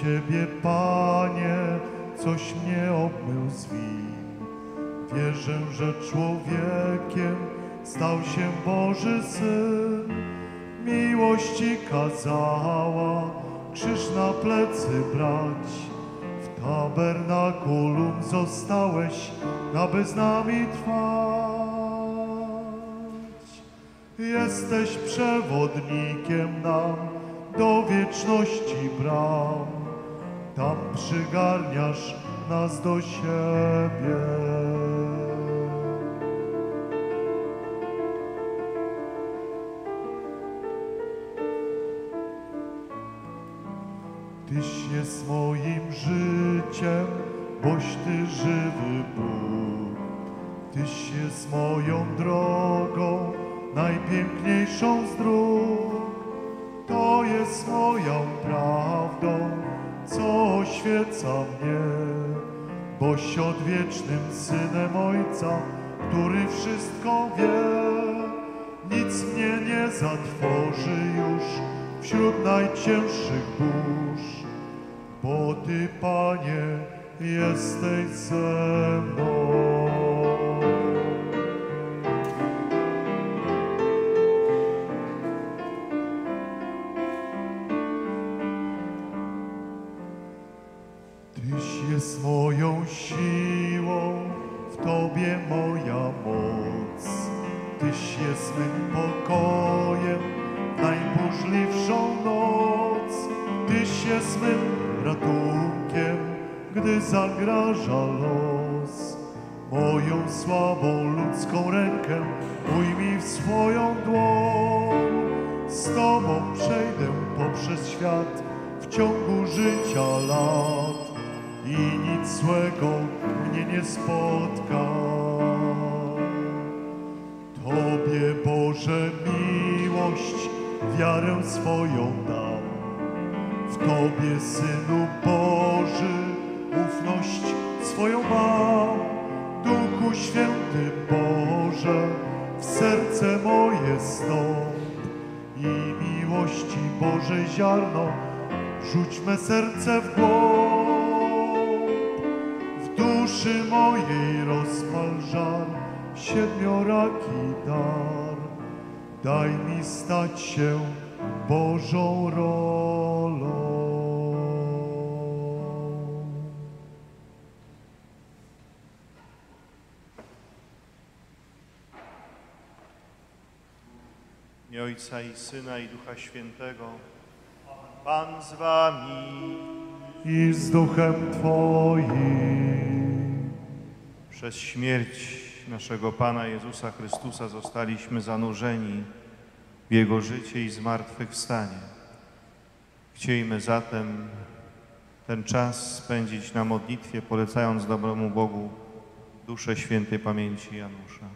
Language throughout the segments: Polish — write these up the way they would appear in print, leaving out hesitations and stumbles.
Ciebie, Panie, coś mnie obmył z win. Wierzę, że człowiekiem stał się Boży Syn. Miłości kazała krzyż na plecy brać. W tabernakulum zostałeś, aby z nami trwać. Jesteś przewodnikiem nam do wieczności bram. Tam przygarniasz nas do siebie. Tyś jest moim życiem, boś Ty żywy Bóg. Tyś jest moją drogą, najpiękniejszą z dróg. To jest moją prawdą, co oświeca mnie, boś odwiecznym Synem Ojca, który wszystko wie. Nic mnie nie zatrwoży już wśród najcięższych burz, bo Ty, Panie, jesteś ze mną. Tyś jest moją siłą, w Tobie moja moc. Tyś jest mym pokojem, najburzliwszą noc. Tyś jest mym ratunkiem, gdy zagraża los. Moją słabą ludzką rękę ujmij w swoją dłoń. Z Tobą przejdę poprzez świat w ciągu życia lat i nic złego mnie nie spotka. Tobie, Boże, miłość, wiarę swoją dam. W Tobie, Synu Boży, ufność swoją mam. Duchu Święty Boże, w serce moje stąp i miłości Bożej ziarno rzuć me serce w głąb. W duszy mojej rozpal żar, siedmioraki dar. Daj mi stać się Bożą rolą. W imię Ojca i Syna i Ducha Świętego. Pan z wami. I z duchem Twoim. Przez śmierć naszego Pana Jezusa Chrystusa zostaliśmy zanurzeni w Jego życie i zmartwychwstanie. Chciejmy zatem ten czas spędzić na modlitwie, polecając dobremu Bogu duszę świętej pamięci Janusza.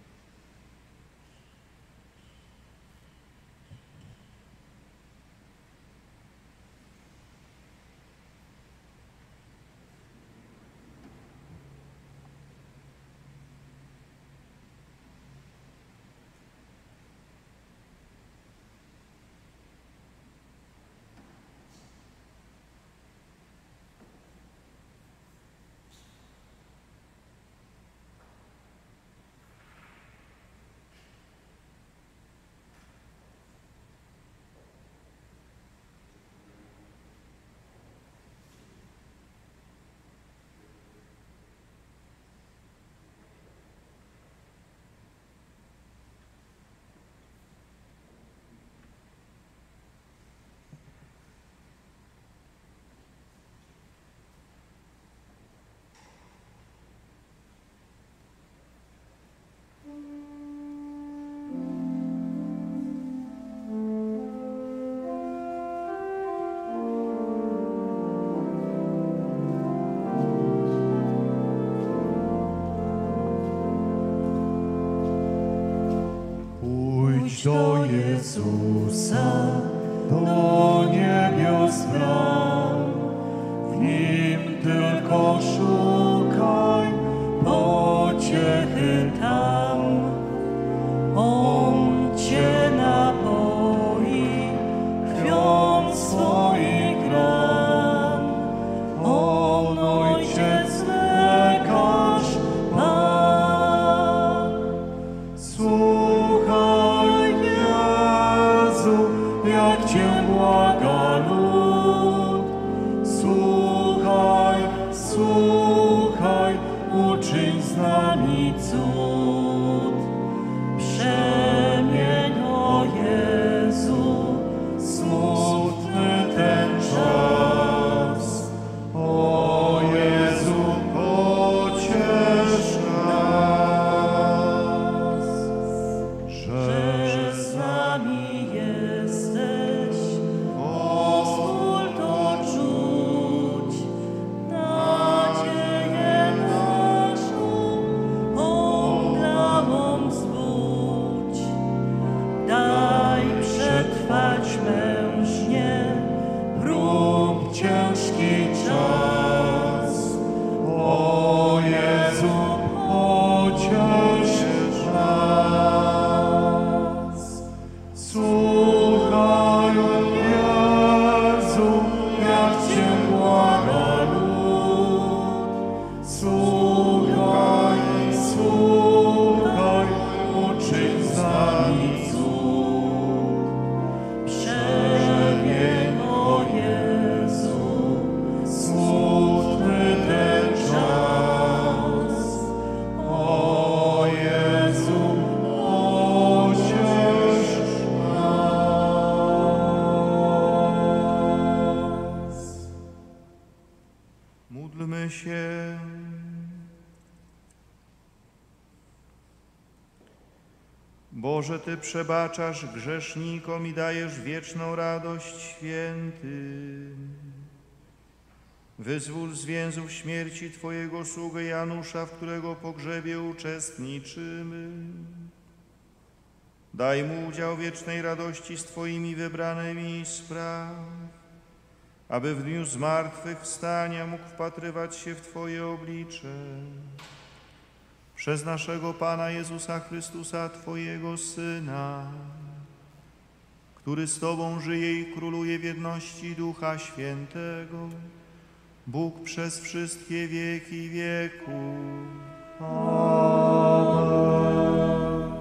Do Jezusa, do niebios bram, w Nim tylko szukaj pociechy tam. On Cię napoi krwią swoich ran, czas. O Jezu, pociesz nas. Słuchaj, Jezu, jak Cię błaga lud. Słuchaj, słuchaj, uczyń z nami cud. Przemień, o Jezu, smutny ten czas. O Jezu, pociesz nas. Módlmy się. Boże, Ty przebaczasz grzesznikom i dajesz wieczną radość świętym. Wyzwól z więzów śmierci Twojego sługę Janusza, w którego pogrzebie uczestniczymy. Daj mu udział wiecznej radości z Twoimi wybranymi i spraw, aby w dniu zmartwychwstania mógł wpatrywać się w Twoje oblicze. Przez naszego Pana Jezusa Chrystusa, Twojego Syna, który z Tobą żyje i króluje w jedności Ducha Świętego, Bóg przez wszystkie wieki wieków. Amen.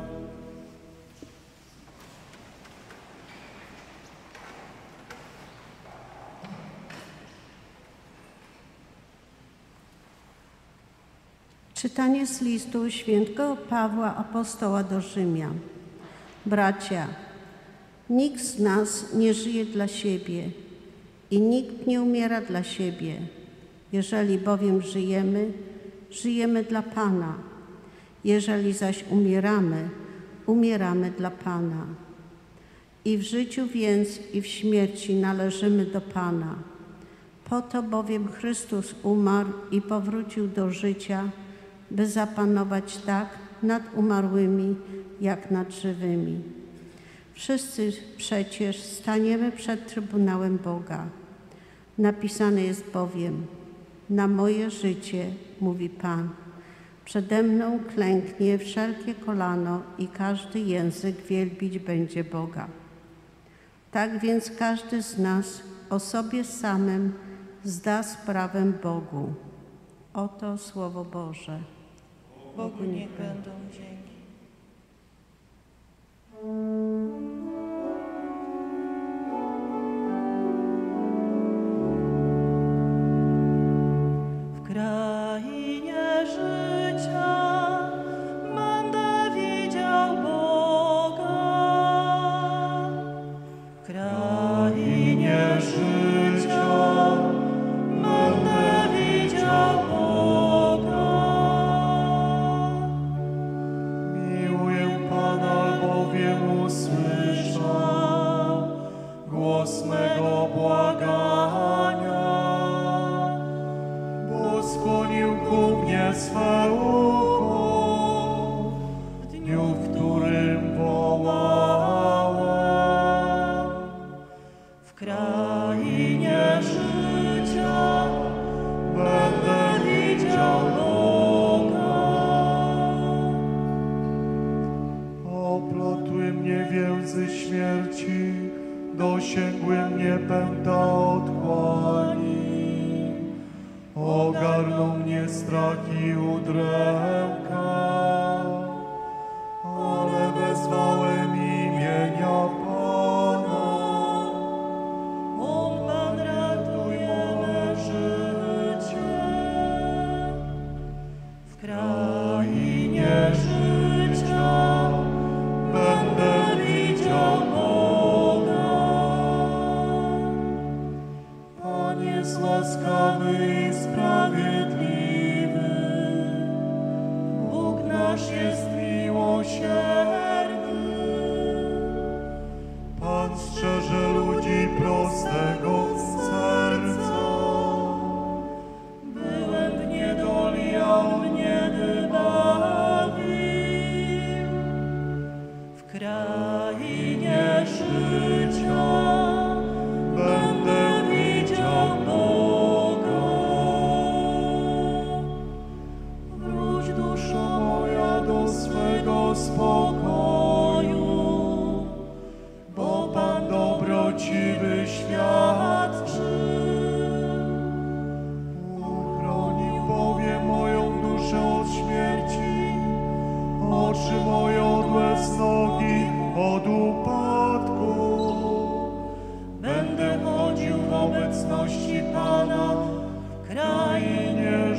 Czytanie z listu świętego Pawła Apostoła do Rzymian. Bracia, nikt z nas nie żyje dla siebie i nikt nie umiera dla siebie. Jeżeli bowiem żyjemy, żyjemy dla Pana. Jeżeli zaś umieramy, umieramy dla Pana. I w życiu więc, i w śmierci należymy do Pana. Po to bowiem Chrystus umarł i powrócił do życia, by zapanować tak nad umarłymi, jak nad żywymi. Wszyscy przecież staniemy przed Trybunałem Boga. Napisane jest bowiem: na moje życie, mówi Pan, przede mną klęknie wszelkie kolano i każdy język wielbić będzie Boga. Tak więc każdy z nas o sobie samym zda sprawę Bogu. Oto Słowo Boże. Bogu niech będą dzięki. W krainie życia będę widział Boga. W krainie życia będę widział Boga. Miłuję Pana, bowiem usłyszał głos mego błagania, bo skłonił ku mnie swe ucho w dniu, w którym wołałem. W krainie życia Będę widział Boga. Oplotły mnie więzy śmierci, dosięgły mnie pęta otchłani. Ogarnął mnie strach i udręka, ale wezwałem imienia Pana. On Pan Ratuj moje życie. w krainie życia Będę widział Boga. Pan jest łaskawy i sprawiedliwy. Bóg nasz jest miłosierny. duszę od śmierci, oczy moje odłez nogi od upadku. Będę chodził w obecności Pana w krainie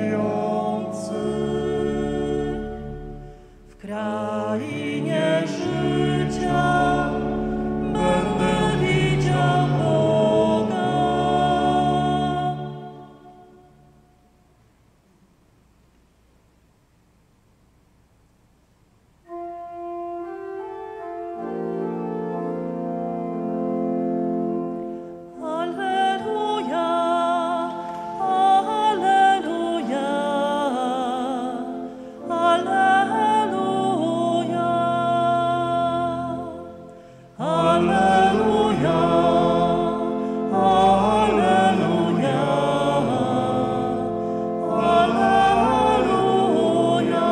żyjących. W krainie życia będę widział Boga. Alleluja, alleluja, alleluja, alleluja, alleluja, alleluja.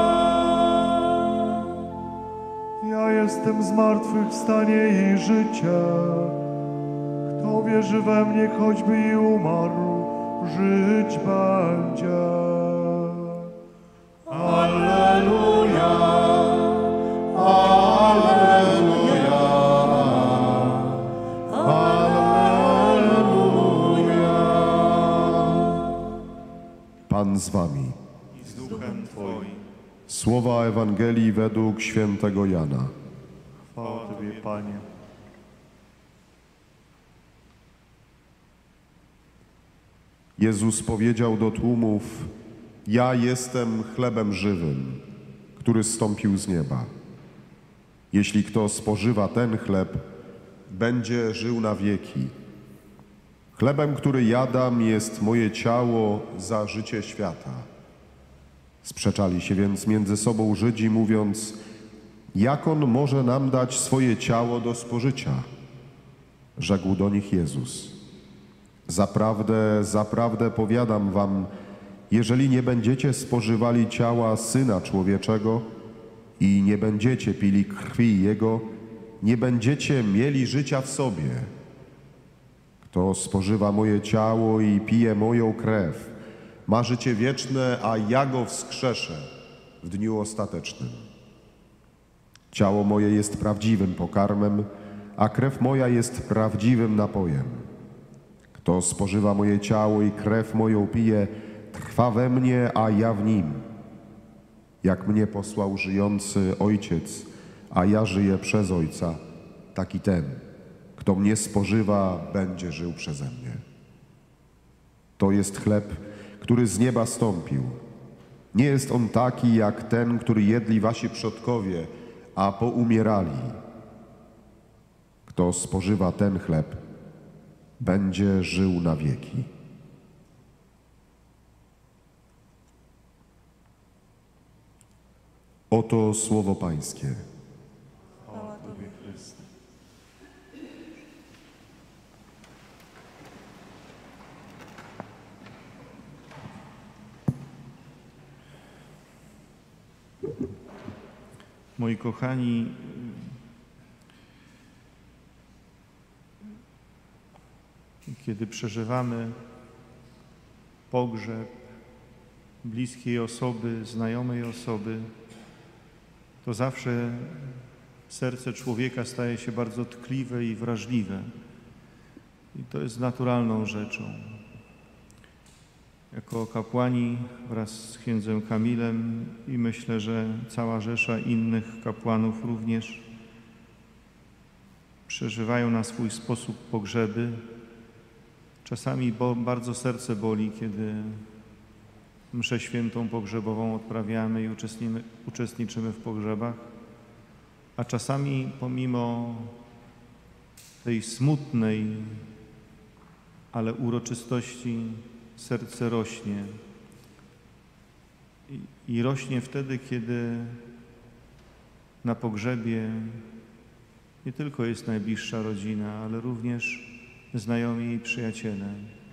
Ja jestem zmartwychwstanie i życia. Kto wierzy we mnie, choćby i umarł, żyć będzie. Alleluja, alleluja, alleluja. Pan z wami. I z duchem Twoim. Słowa Ewangelii według świętego Jana. Chwała Tobie, Panie. Jezus powiedział do tłumów: Ja jestem chlebem żywym, który zstąpił z nieba. Jeśli kto spożywa ten chleb, będzie żył na wieki. Chlebem, który jadam, jest moje ciało za życie świata. Sprzeczali się więc między sobą Żydzi, mówiąc: Jak on może nam dać swoje ciało do spożycia? Rzekł do nich Jezus: Zaprawdę, zaprawdę powiadam wam, jeżeli nie będziecie spożywali ciała Syna Człowieczego i nie będziecie pili krwi Jego, nie będziecie mieli życia w sobie. Kto spożywa moje ciało i pije moją krew, ma życie wieczne, a ja go wskrzeszę w dniu ostatecznym. Ciało moje jest prawdziwym pokarmem, a krew moja jest prawdziwym napojem. Kto spożywa moje ciało i krew moją pije, trwa we mnie, a ja w nim. Jak mnie posłał żyjący Ojciec, a ja żyję przez Ojca, taki ten, kto mnie spożywa, będzie żył przeze mnie. To jest chleb, który z nieba stąpił. Nie jest on taki jak ten, który jedli wasi przodkowie, a poumierali. Kto spożywa ten chleb, będzie żył na wieki. Oto słowo Pańskie. Chwała Tobie, Chryste. Moi kochani, kiedy przeżywamy pogrzeb bliskiej osoby, znajomej osoby, to zawsze serce człowieka staje się bardzo tkliwe i wrażliwe. I to jest naturalną rzeczą. Jako kapłani wraz z księdzem Kamilem i myślę, że cała rzesza innych kapłanów również przeżywają na swój sposób pogrzeby. Czasami bardzo serce boli, kiedy mszę świętą pogrzebową odprawiamy i uczestniczymy w pogrzebach, a czasami pomimo tej smutnej, ale uroczystości serce rośnie. I rośnie wtedy, kiedy na pogrzebie nie tylko jest najbliższa rodzina, ale również znajomi i przyjaciele.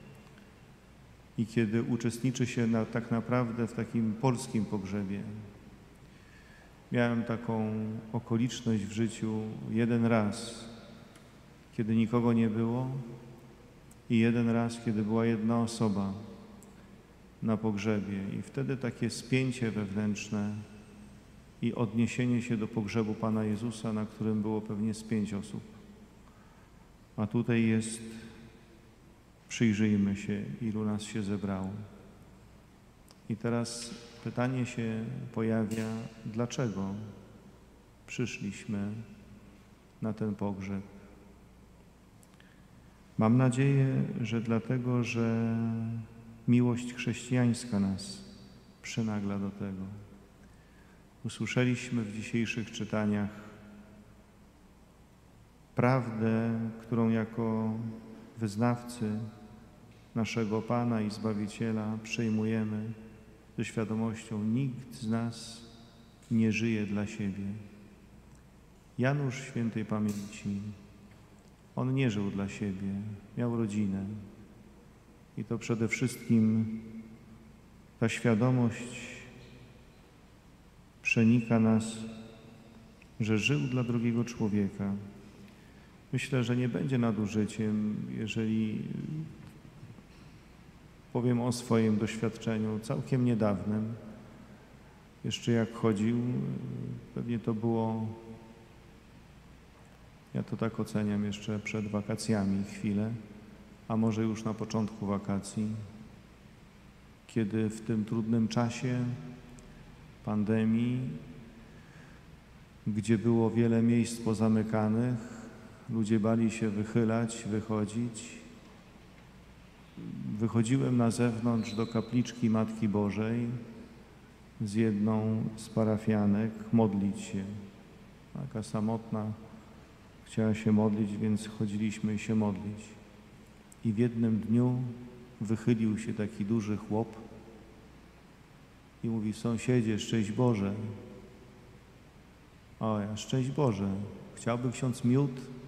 I kiedy uczestniczy się tak naprawdę w takim polskim pogrzebie. Miałem taką okoliczność w życiu jeden raz, kiedy nikogo nie było, i jeden raz, kiedy była jedna osoba. na pogrzebie i wtedy takie spięcie wewnętrzne i odniesienie się do pogrzebu Pana Jezusa, na którym było pewnie z 5 osób. A tutaj jest, przyjrzyjmy się, ilu nas się zebrało. I teraz pytanie się pojawia, dlaczego przyszliśmy na ten pogrzeb? Mam nadzieję, że dlatego, że miłość chrześcijańska nas przynagla do tego. Usłyszeliśmy w dzisiejszych czytaniach prawdę, którą jako wyznawcy naszego Pana i Zbawiciela przyjmujemy ze świadomością: nikt z nas nie żyje dla siebie. Janusz świętej pamięci, on nie żył dla siebie, miał rodzinę. I to przede wszystkim ta świadomość przenika nas, że żył dla drugiego człowieka. Myślę, że nie będzie nadużyciem, jeżeli powiem o swoim doświadczeniu całkiem niedawnym. Jeszcze jak chodził, pewnie to było, ja to tak oceniam, jeszcze przed wakacjami chwilę, a może już na początku wakacji, kiedy w tym trudnym czasie pandemii, gdzie było wiele miejsc pozamykanych, ludzie bali się wychylać, wychodzić. Wychodziłem na zewnątrz do kapliczki Matki Bożej z jedną z parafianek modlić się. Taka samotna chciała się modlić, więc chodziliśmy się modlić. I w jednym dniu wychylił się taki duży chłop i mówi: sąsiedzie, szczęść Boże. O, ja szczęść Boże, chciałby ksiądz miód?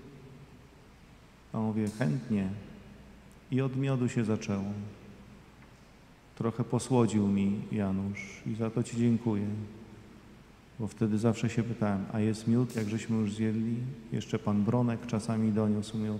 A mówię: chętnie. I od miodu się zaczęło. Trochę posłodził mi Janusz i za to Ci dziękuję. Bo wtedy zawsze się pytałem: a jest miód, jak żeśmy już zjedli? Jeszcze pan Bronek czasami doniósł miód.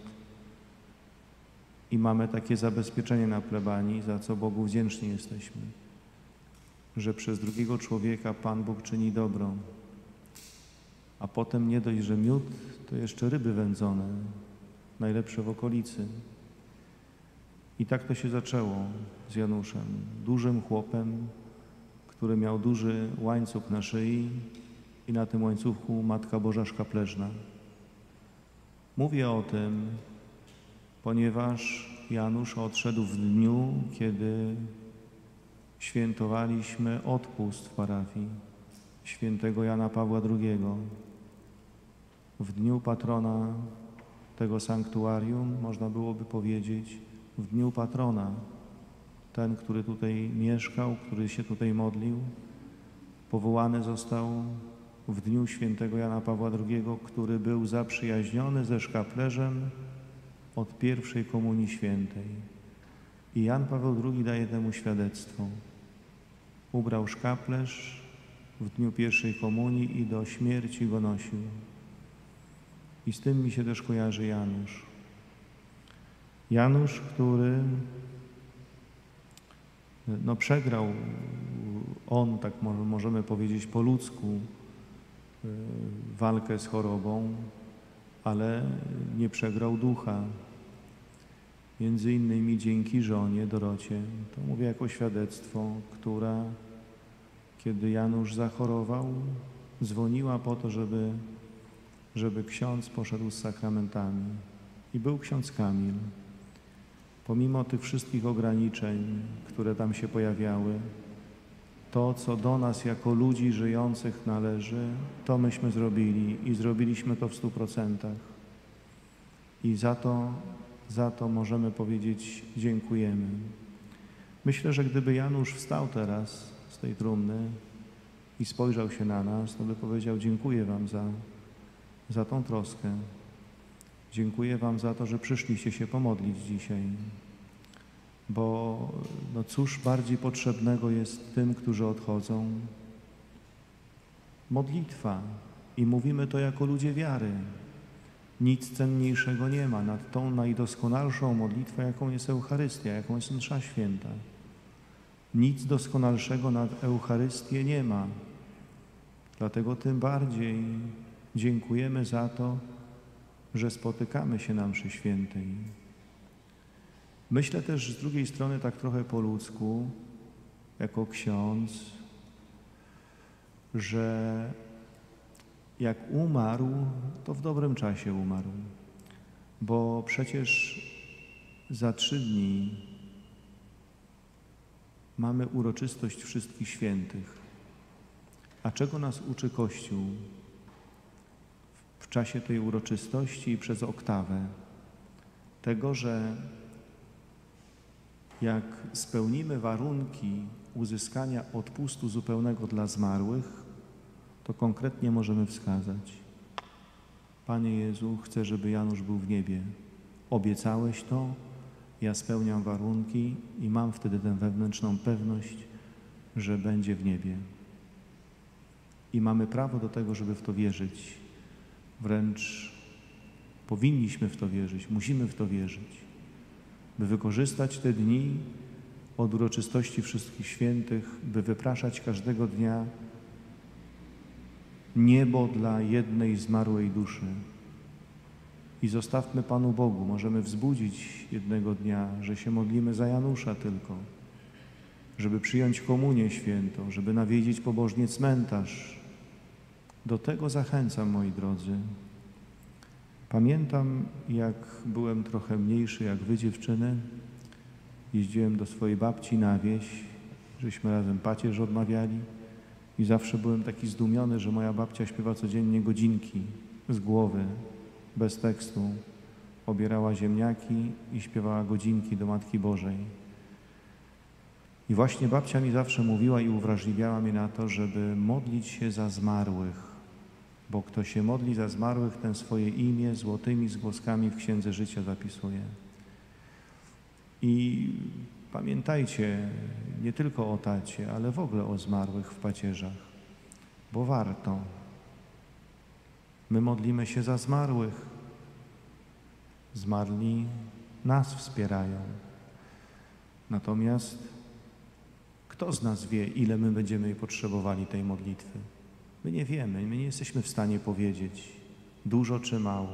I mamy takie zabezpieczenie na plebanii, za co Bogu wdzięczni jesteśmy, że przez drugiego człowieka Pan Bóg czyni dobro. A potem nie dość, że miód, to jeszcze ryby wędzone, najlepsze w okolicy. I tak to się zaczęło z Januszem, dużym chłopem, który miał duży łańcuch na szyi i na tym łańcuchu Matka Boża Szkapleżna. Mówię o tym, ponieważ Janusz odszedł w dniu, kiedy świętowaliśmy odpust w parafii świętego Jana Pawła II. W dniu patrona tego sanktuarium, można byłoby powiedzieć, w dniu patrona, ten, który tutaj mieszkał, który się tutaj modlił, powołany został w dniu świętego Jana Pawła II, który był zaprzyjaźniony ze szkaplerzem od pierwszej komunii świętej. I Jan Paweł II daje temu świadectwo. Ubrał szkaplerz w dniu pierwszej komunii i do śmierci go nosił. I z tym mi się też kojarzy Janusz. Janusz, który przegrał, on, tak możemy powiedzieć po ludzku, walkę z chorobą, ale nie przegrał ducha. Między innymi dzięki żonie Dorocie, to mówię jako świadectwo, która, kiedy Janusz zachorował, dzwoniła po to, żeby ksiądz poszedł z sakramentami. I był ksiądz Kamil. Pomimo tych wszystkich ograniczeń, które tam się pojawiały, to, co do nas jako ludzi żyjących należy, to myśmy zrobili i zrobiliśmy to w 100%. I za to możemy powiedzieć dziękujemy. Myślę, że gdyby Janusz wstał teraz z tej trumny i spojrzał się na nas, to by powiedział: dziękuję wam za tą troskę. Dziękuję wam za to, że przyszliście się pomodlić dzisiaj. Bo cóż bardziej potrzebnego jest tym, którzy odchodzą? Modlitwa. I mówimy to jako ludzie wiary. Nic cenniejszego nie ma nad tą najdoskonalszą modlitwą, jaką jest Eucharystia, jaką jest msza święta. Nic doskonalszego nad Eucharystię nie ma. Dlatego tym bardziej dziękujemy za to, że spotykamy się na mszy świętej. Myślę też z drugiej strony tak trochę po ludzku, jako ksiądz, że jak umarł, to w dobrym czasie umarł, bo przecież za 3 dni mamy uroczystość Wszystkich Świętych. A czego nas uczy Kościół w czasie tej uroczystości i przez oktawę? Tego, że jak spełnimy warunki uzyskania odpustu zupełnego dla zmarłych, to konkretnie możemy wskazać: Panie Jezu, chcę, żeby Janusz był w niebie. Obiecałeś to, ja spełniam warunki i mam wtedy tę wewnętrzną pewność, że będzie w niebie. I mamy prawo do tego, żeby w to wierzyć. Wręcz powinniśmy w to wierzyć, musimy w to wierzyć, by wykorzystać te dni od uroczystości Wszystkich Świętych, by wypraszać każdego dnia niebo dla jednej zmarłej duszy. I zostawmy Panu Bogu, możemy wzbudzić jednego dnia, że się modlimy za Janusza tylko, żeby przyjąć komunię świętą, żeby nawiedzić pobożnie cmentarz. Do tego zachęcam, moi drodzy. Pamiętam, jak byłem trochę mniejszy, jak wy, dziewczyny, jeździłem do swojej babci na wieś, żeśmy razem pacierz odmawiali i zawsze byłem taki zdumiony, że moja babcia śpiewa codziennie godzinki z głowy, bez tekstu. Obierała ziemniaki i śpiewała godzinki do Matki Bożej. I właśnie babcia mi zawsze mówiła i uwrażliwiała mnie na to, żeby modlić się za zmarłych, bo kto się modli za zmarłych, ten swoje imię złotymi zgłoskami w Księdze Życia zapisuje. I pamiętajcie nie tylko o tacie, ale w ogóle o zmarłych w pacierzach, bo warto. My modlimy się za zmarłych. Zmarli nas wspierają. Natomiast kto z nas wie, ile my będziemy potrzebowali tej modlitwy? My nie wiemy, my nie jesteśmy w stanie powiedzieć, dużo czy mało.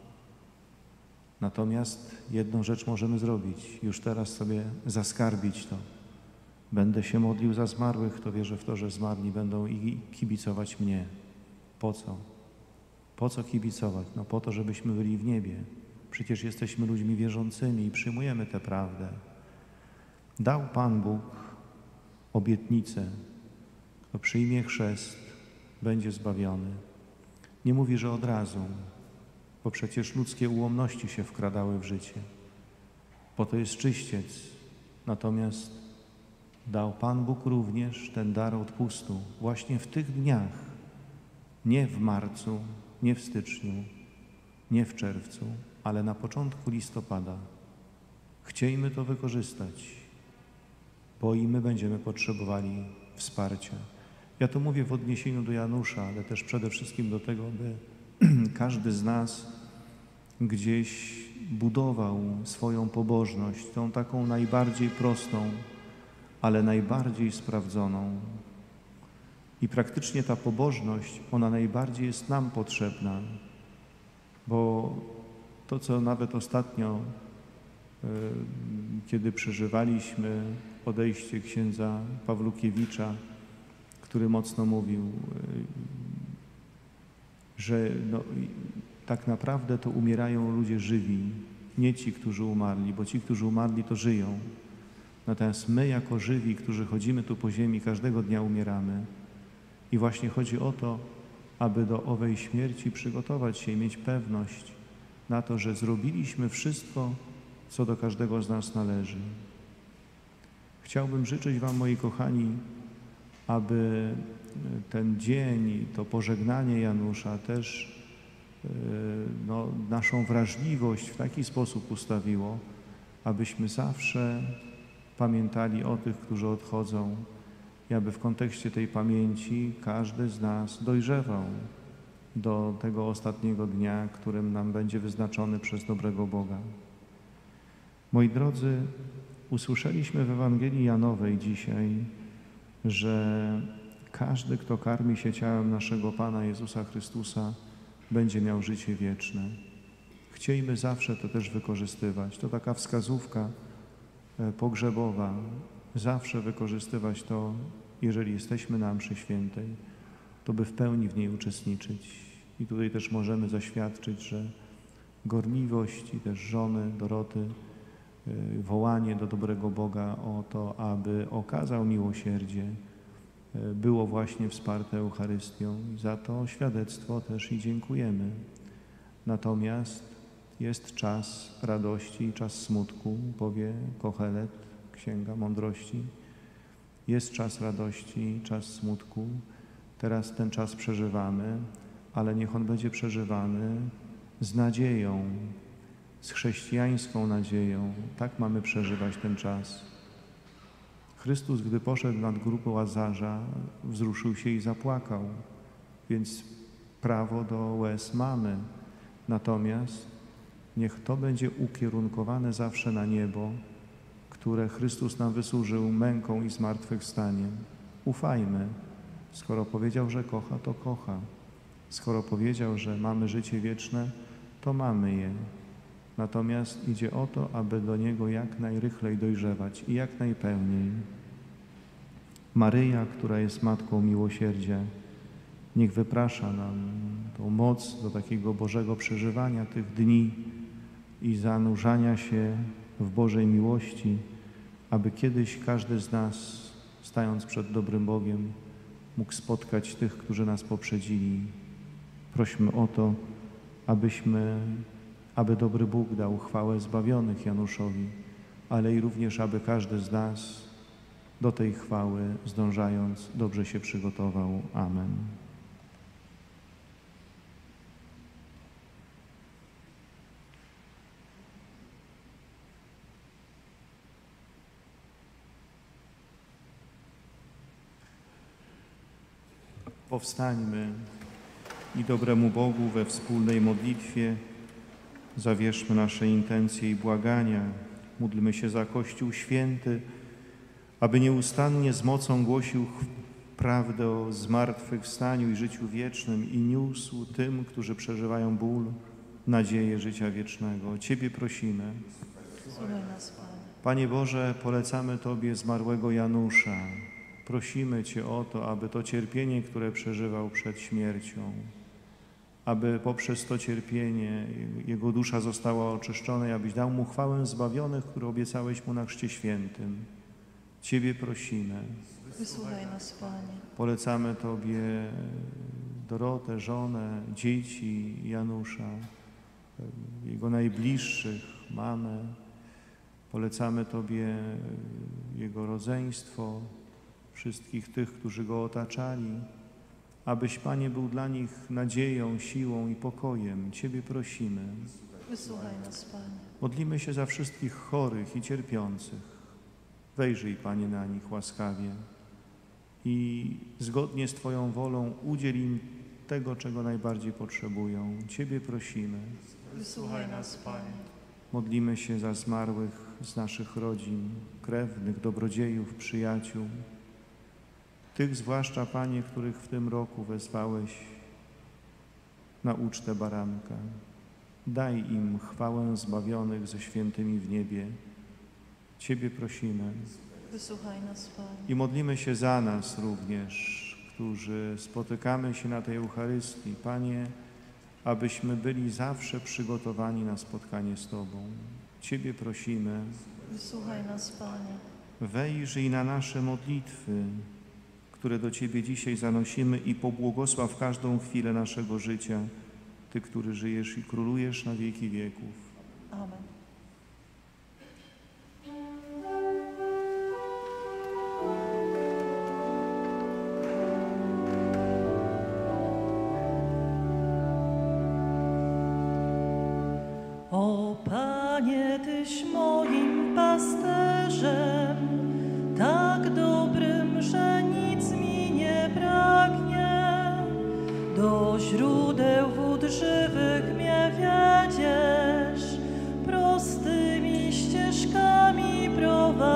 Natomiast jedną rzecz możemy zrobić, już teraz sobie zaskarbić to. Będę się modlił za zmarłych, to wierzę w to, że zmarli będą i kibicować mnie. Po co? Po co kibicować? No po to, żebyśmy byli w niebie. Przecież jesteśmy ludźmi wierzącymi i przyjmujemy tę prawdę. Dał Pan Bóg obietnicę, kto przyjmie chrzest, będzie zbawiony. Nie mówi, że od razu, bo przecież ludzkie ułomności się wkradały w życie. Po to jest czyściec. Natomiast dał Pan Bóg również ten dar odpustu właśnie w tych dniach, nie w marcu, nie w styczniu, nie w czerwcu, ale na początku listopada. Chciejmy to wykorzystać, bo i my będziemy potrzebowali wsparcia. Ja to mówię w odniesieniu do Janusza, ale też przede wszystkim do tego, by każdy z nas gdzieś budował swoją pobożność, tą taką najbardziej prostą, ale najbardziej sprawdzoną. I praktycznie ta pobożność, ona najbardziej jest nam potrzebna, bo to, co nawet ostatnio, kiedy przeżywaliśmy odejście księdza Pawlukiewicza, który mocno mówił, że tak naprawdę to umierają ludzie żywi, nie ci, którzy umarli, bo ci, którzy umarli, to żyją. Natomiast my, jako żywi, którzy chodzimy tu po ziemi, każdego dnia umieramy. I właśnie chodzi o to, aby do owej śmierci przygotować się i mieć pewność na to, że zrobiliśmy wszystko, co do każdego z nas należy. Chciałbym życzyć wam, moi kochani, aby ten dzień, to pożegnanie Janusza też naszą wrażliwość w taki sposób ustawiło, abyśmy zawsze pamiętali o tych, którzy odchodzą i aby w kontekście tej pamięci każdy z nas dojrzewał do tego ostatniego dnia, którym nam będzie wyznaczony przez dobrego Boga. Moi drodzy, Usłyszeliśmy w Ewangelii Janowej dzisiaj, że każdy, kto karmi się ciałem naszego Pana Jezusa Chrystusa, będzie miał życie wieczne. Chciejmy zawsze to też wykorzystywać. To taka wskazówka pogrzebowa. Zawsze wykorzystywać to, jeżeli jesteśmy na mszy świętej, to by w pełni w niej uczestniczyć. I tutaj też możemy zaświadczyć, że gorliwość i też żony Doroty, wołanie do dobrego Boga o to, aby okazał miłosierdzie, było właśnie wsparte Eucharystią i za to świadectwo też i dziękujemy. Natomiast jest czas radości i czas smutku, powie Kohelet, Księga Mądrości. Jest czas radości, czas smutku. Teraz ten czas przeżywamy, ale niech on będzie przeżywany z nadzieją, z chrześcijańską nadzieją. Tak mamy przeżywać ten czas. Chrystus, gdy poszedł nad grób Łazarza, wzruszył się i zapłakał, więc prawo do łez mamy. Natomiast niech to będzie ukierunkowane zawsze na niebo, które Chrystus nam wysłużył męką i zmartwychwstaniem. Ufajmy. Skoro powiedział, że kocha, to kocha. Skoro powiedział, że mamy życie wieczne, to mamy je. Natomiast idzie o to, aby do Niego jak najrychlej dojrzewać i jak najpełniej. Maryja, która jest Matką Miłosierdzia, niech wyprasza nam tą moc do takiego Bożego przeżywania tych dni i zanurzania się w Bożej miłości, aby kiedyś każdy z nas, stając przed dobrym Bogiem, mógł spotkać tych, którzy nas poprzedzili. Prośmy o to, aby dobry Bóg dał chwałę zbawionych Januszowi, ale i również, aby każdy z nas do tej chwały zdążając dobrze się przygotował. Amen. Powstańmy i dobremu Bogu we wspólnej modlitwie zawierzmy nasze intencje i błagania. Módlmy się za Kościół Święty, aby nieustannie z mocą głosił prawdę o zmartwychwstaniu i życiu wiecznym i niósł tym, którzy przeżywają ból, nadzieję życia wiecznego. Ciebie prosimy. Słuchaj nas, Panie. Panie Boże, polecamy Tobie zmarłego Janusza. Prosimy Cię o to, aby to cierpienie, które przeżywał przed śmiercią, aby poprzez to cierpienie jego dusza została oczyszczona i abyś dał mu chwałę zbawionych, które obiecałeś mu na Chrzcie Świętym. Ciebie prosimy. Wysłuchaj nas, Panie. Polecamy Tobie Dorotę, żonę, dzieci Janusza, jego najbliższych, mamę. Polecamy Tobie jego rodzeństwo, wszystkich tych, którzy go otaczali, abyś, Panie, był dla nich nadzieją, siłą i pokojem. Ciebie prosimy. Wysłuchaj nas, Panie. Modlimy się za wszystkich chorych i cierpiących. Wejrzyj, Panie, na nich łaskawie i zgodnie z Twoją wolą udziel im tego, czego najbardziej potrzebują. Ciebie prosimy. Wysłuchaj nas, Panie. Modlimy się za zmarłych z naszych rodzin, krewnych, dobrodziejów, przyjaciół. Tych zwłaszcza, Panie, których w tym roku wezwałeś na ucztę baranka. Daj im chwałę zbawionych ze świętymi w niebie. Ciebie prosimy. Wysłuchaj nas, Panie. I modlimy się za nas również, którzy spotykamy się na tej Eucharystii. Panie, abyśmy byli zawsze przygotowani na spotkanie z Tobą. Ciebie prosimy. Wysłuchaj nas, Panie. Wejrzyj na nasze modlitwy, które do Ciebie dzisiaj zanosimy i pobłogosław każdą chwilę naszego życia, Ty, który żyjesz i królujesz na wieki wieków. Amen. O Panie, Tyś moim pasterzem, tak dobrym, że nic mi nie braknie. Do źródeł wód żywych mnie wiedziesz, prostymi ścieżkami prowadzisz.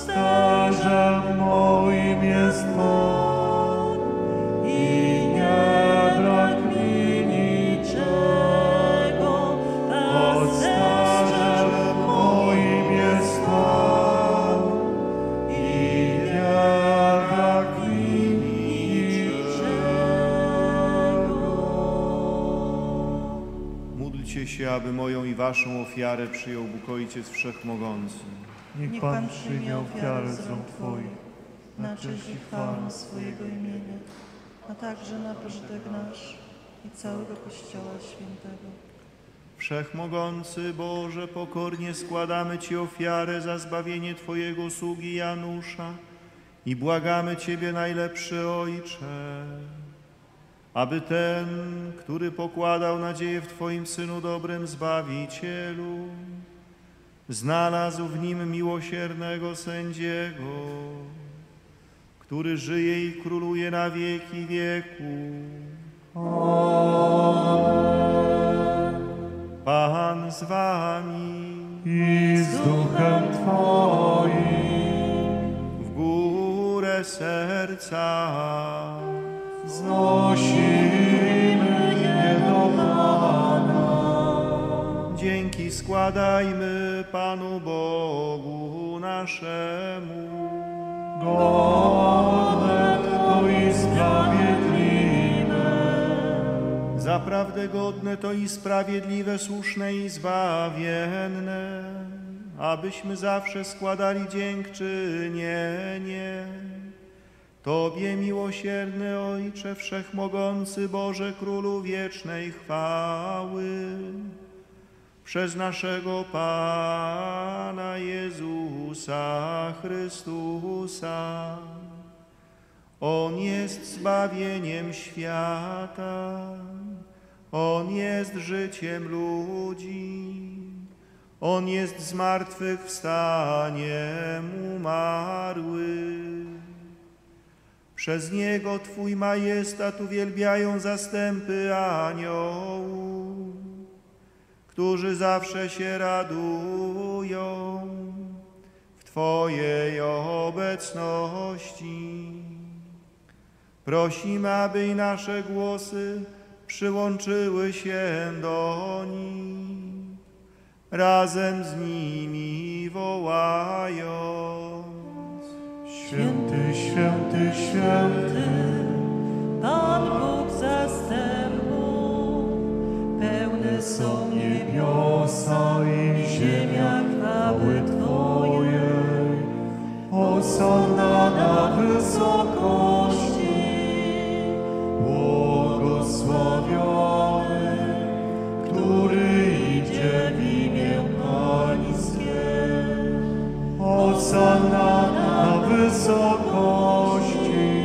pasterzem moim jest Pan i nie brak mi niczego. Pasterzem moim jest Pan i nie brak mi niczego. Módlcie się, aby moją i waszą ofiarę przyjął Bóg Ojciec Wszechmogący. Niech Pan przyjmie ofiarę z rąk Twoich, na cześć i chwałę swojego imienia, a także na pożytek nasz i całego Kościoła Świętego. Wszechmogący Boże, pokornie składamy Ci ofiarę za zbawienie Twojego sługi Janusza i błagamy Ciebie, najlepszy Ojcze, aby ten, który pokładał nadzieję w Twoim Synu dobrem Zbawicielu, znalazł w Nim miłosiernego sędziego, który żyje i króluje na wieki wieków. Pan z Wami. I z duchem Twoim W górę serca znosimy je do Pana. dzięki składajmy Panu Bogu naszemu. Godne to i sprawiedliwe, Zaprawdę godne to i sprawiedliwe, słuszne i zbawienne, abyśmy zawsze składali dziękczynienie Tobie, miłosierny Ojcze, Wszechmogący Boże, Królu wiecznej chwały, przez naszego Pana Jezusa Chrystusa. On jest zbawieniem świata, On jest życiem ludzi, On jest zmartwychwstaniem umarłych. Przez Niego Twój majestat uwielbiają zastępy aniołów, którzy zawsze się radują w Twojej obecności. Prosimy, aby i nasze głosy przyłączyły się do nich, razem z nimi wołając: Święty, święty, święty, Pan Bóg zastępów, pełne są niebiosa i ziemia chwały Twojej. Hosanna na wysokości, błogosławiony, który idzie w imię Pańskie. Hosanna na wysokości.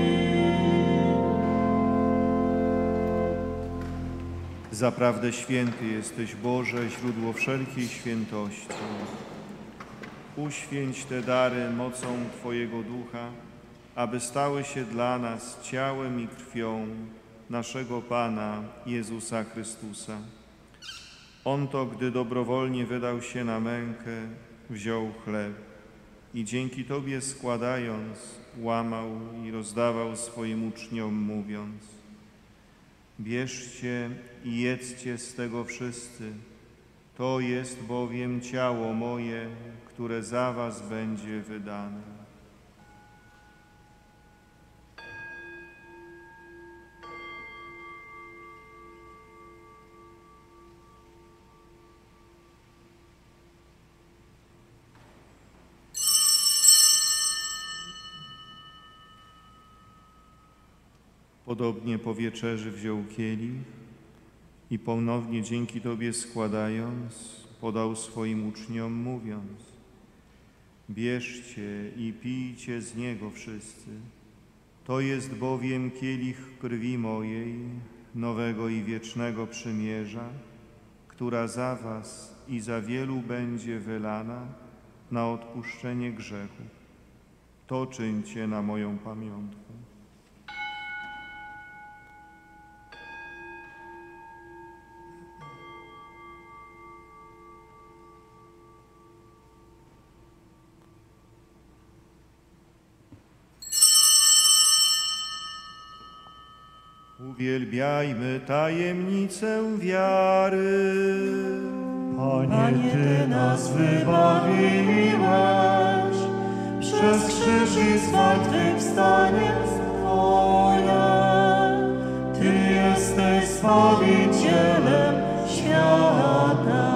Zaprawdę święty jesteś, Boże, źródło wszelkiej świętości. Uświęć te dary mocą Twojego Ducha, aby stały się dla nas ciałem i krwią naszego Pana Jezusa Chrystusa. On to, gdy dobrowolnie wydał się na mękę, wziął chleb i dzięki Tobie składając, łamał i rozdawał swoim uczniom, mówiąc: bierzcie i jedzcie z tego wszyscy, to jest bowiem ciało moje, które za was będzie wydane. Podobnie po wieczerzy wziął kielich i ponownie dzięki Tobie składając, podał swoim uczniom, mówiąc: bierzcie i pijcie z niego wszyscy. To jest bowiem kielich krwi mojej, nowego i wiecznego przymierza, która za was i za wielu będzie wylana na odpuszczenie grzechów. To czyńcie na moją pamiątkę. Uwielbiajmy tajemnicę wiary. Panie, Ty nas wybawiłeś, przez krzyż i zmartwychwstanie Twoje. Ty jesteś Zbawicielem świata.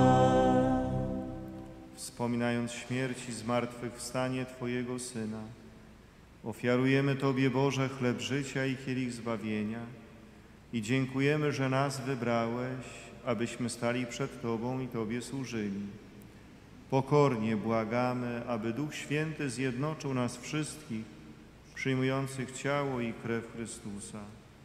Wspominając śmierć i zmartwychwstanie Twojego Syna, ofiarujemy Tobie, Boże, chleb życia i kielich zbawienia i dziękujemy, że nas wybrałeś, abyśmy stali przed Tobą i Tobie służyli. Pokornie błagamy, aby Duch Święty zjednoczył nas wszystkich, przyjmujących ciało i krew Chrystusa.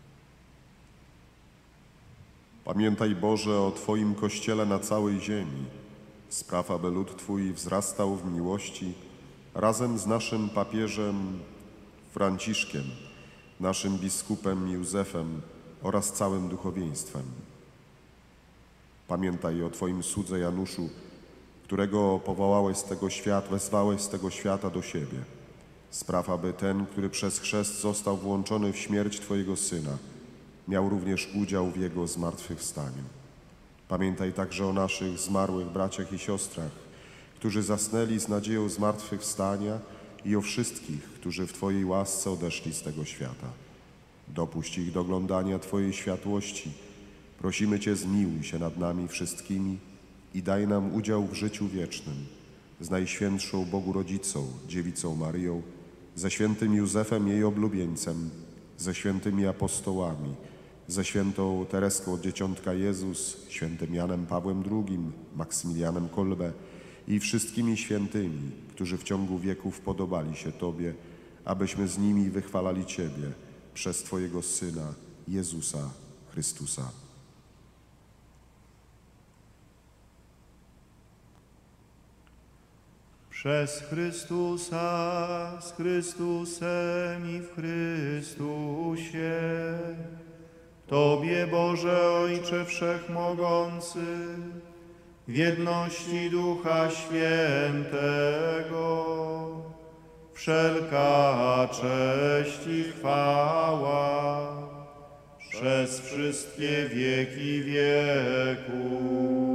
Pamiętaj, Boże, o Twoim Kościele na całej ziemi. Spraw, aby lud Twój wzrastał w miłości razem z naszym papieżem Franciszkiem, naszym biskupem Józefem oraz całym duchowieństwem. Pamiętaj o Twoim słudze Januszu, którego powołałeś z tego świata, wezwałeś z tego świata do siebie. Spraw, aby ten, który przez chrzest został włączony w śmierć Twojego Syna, miał również udział w Jego zmartwychwstaniu. Pamiętaj także o naszych zmarłych braciach i siostrach, którzy zasnęli z nadzieją zmartwychwstania i o wszystkich, którzy w Twojej łasce odeszli z tego świata. Dopuść ich do oglądania Twojej światłości. Prosimy Cię, zmiłuj się nad nami wszystkimi i daj nam udział w życiu wiecznym z Najświętszą Bogu Rodzicą, Dziewicą Maryją, ze świętym Józefem, jej oblubieńcem, ze świętymi apostołami, ze świętą Tereską od Dzieciątka Jezus, świętym Janem Pawłem II, Maksymilianem Kolbe i wszystkimi świętymi, którzy w ciągu wieków podobali się Tobie, abyśmy z nimi wychwalali Ciebie przez Twojego Syna, Jezusa Chrystusa. Przez Chrystusa, z Chrystusem i w Chrystusie, Tobie, Boże Ojcze Wszechmogący, w jedności Ducha Świętego, wszelka cześć i chwała przez wszystkie wieki wieków.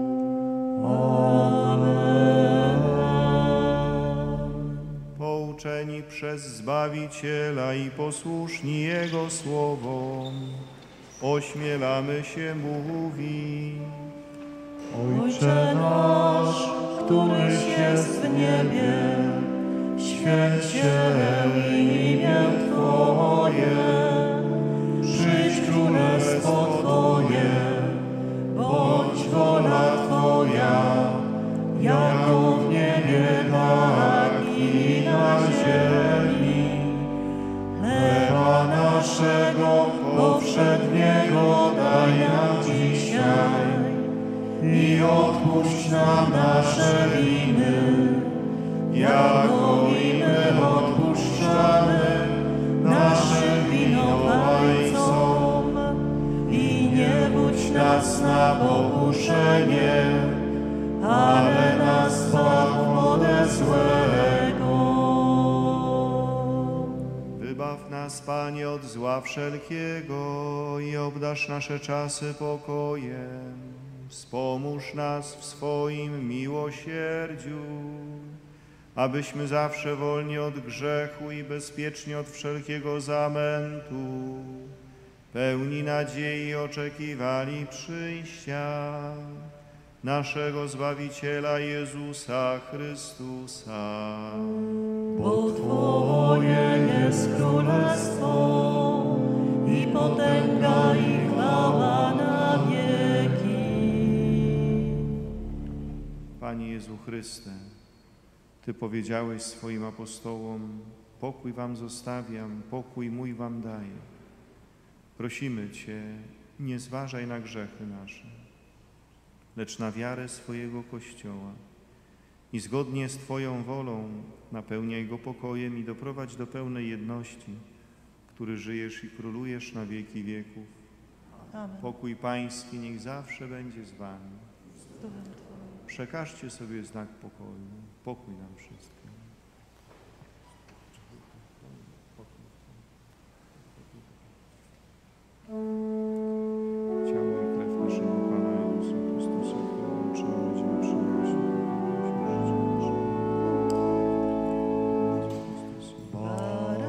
Pouczeni przez Zbawiciela i posłuszni Jego słowom, ośmielamy się mówić. Ojcze nasz, któryś jest w niebie, święć się imię Twoje, przyjdź królestwo Twoje, bądź wola Twoja, jako w niebie, tak i na ziemi. Chleba naszego powszedniego daj nam dzisiaj i odpuść nam nasze winy, jako i my odpuszczamy naszym winowajcom. I nie budź nas na pokuszenie, ale nas zbaw ode złego. Wybaw nas, Panie, od zła wszelkiego i obdarz nasze czasy pokojem. Wspomóż nas w swoim miłosierdziu, abyśmy zawsze wolni od grzechu i bezpiecznie od wszelkiego zamętu, pełni nadziei oczekiwali przyjścia naszego Zbawiciela Jezusa Chrystusa. Bo Twoje jest królestwo i potęga i chwała na wieki. Panie Jezu Chryste, Ty powiedziałeś swoim apostołom: pokój wam zostawiam, pokój mój wam daję. Prosimy Cię, nie zważaj na grzechy nasze, lecz na wiarę swojego Kościoła i zgodnie z Twoją wolą napełniaj go pokojem i doprowadź do pełnej jedności, który żyjesz i królujesz na wieki wieków. Amen. Pokój Pański niech zawsze będzie z Wami. Z Duchem Twoim. Przekażcie sobie znak pokoju. Pokój nam wszystkim.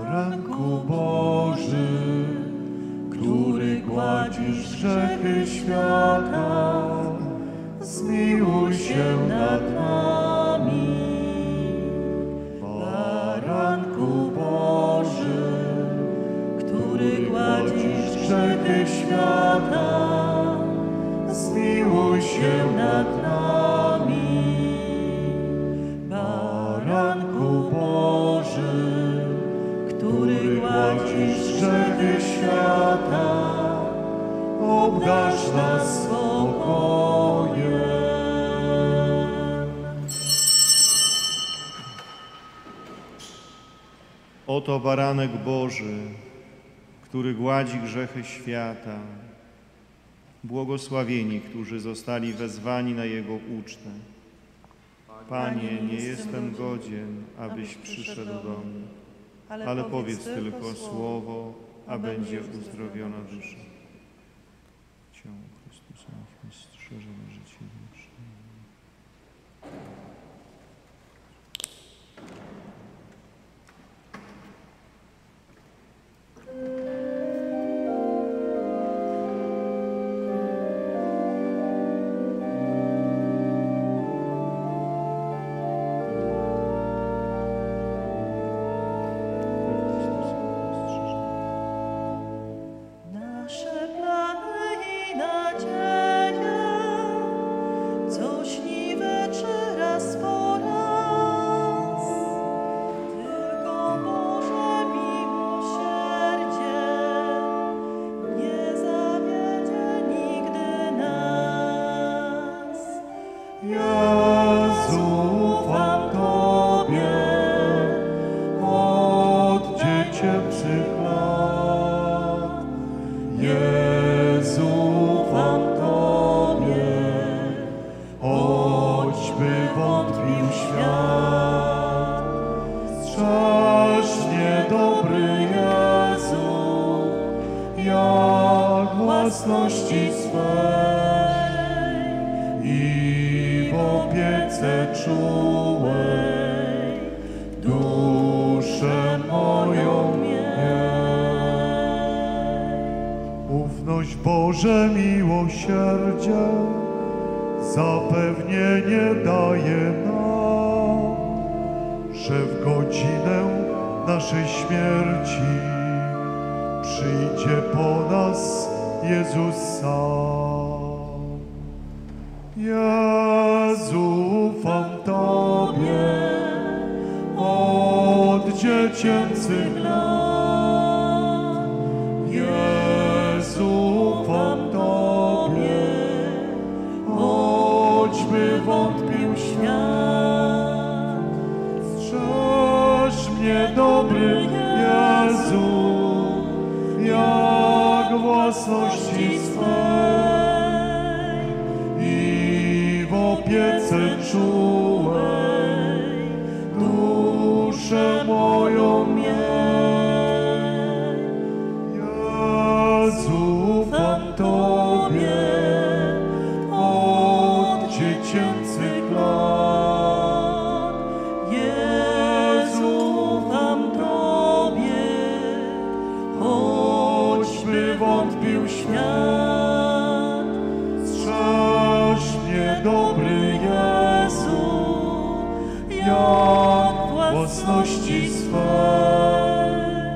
Baranku Boży, który gładzisz grzechy świata, zmiłuj się nad nami. Baranku Boży, który gładzisz grzechy świata, zmiłuj się nad nami. Baranku Boży, który gładzisz grzechy świata, obdarz nas spokojem. Oto baranek Boży, który gładzi grzechy świata. Błogosławieni, którzy zostali wezwani na Jego ucztę. Panie, nie jestem godzien, abyś przyszedł do mnie, ale powiedz tylko słowo, a będzie uzdrowiona dusza. Ciało Chrystusa niech mnie strzeże na życie wieczne. Nasze plany i nadzieje, co śniwe czy raz po raz. Tylko Boże miłosierdzie nie zawiedzie nigdy nas. Jezu, ufam Tobie od dziecięcych lat. Jezu, ufam Tobie, choćby wątpił świat. Strzeż mnie, dobry Jezu, jak własności swej i w opiece czułej duszę moją miej. Ufność Boże miłosierdzie zapewnienie daje nam, że w godzinę naszej śmierci przyjdzie po nas Jezus sam. Jezu, ufam Tobie od dziecięcych lat. Jezu, ufam Tobie, choćby wątpił świat. Strzeż mnie, dobry Jezu, jak własności swej i w opiece czułej duszę moją miej. Jezu, ufam Tobie od dziecięcych lat. Jezu, ufam Tobie, choćby wątpił świat. Strzeż mnie, dobry Jezu, jak własności swej